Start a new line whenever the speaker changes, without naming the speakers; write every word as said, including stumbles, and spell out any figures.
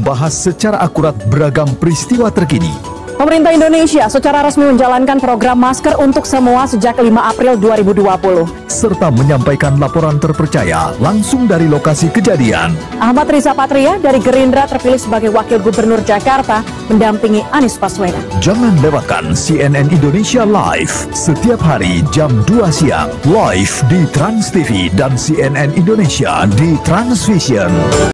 membahas secara akurat beragam peristiwa terkini.
Pemerintah Indonesia secara resmi menjalankan program masker untuk semua sejak lima April dua ribu dua puluh.
Serta menyampaikan laporan terpercaya langsung dari lokasi kejadian.
Ahmad Riza Patria dari Gerindra terpilih sebagai Wakil Gubernur Jakarta mendampingi Anies Baswedan.
Jangan lewatkan C N N Indonesia Live setiap hari jam dua siang. Live di Trans T V dan C N N Indonesia di Transvision.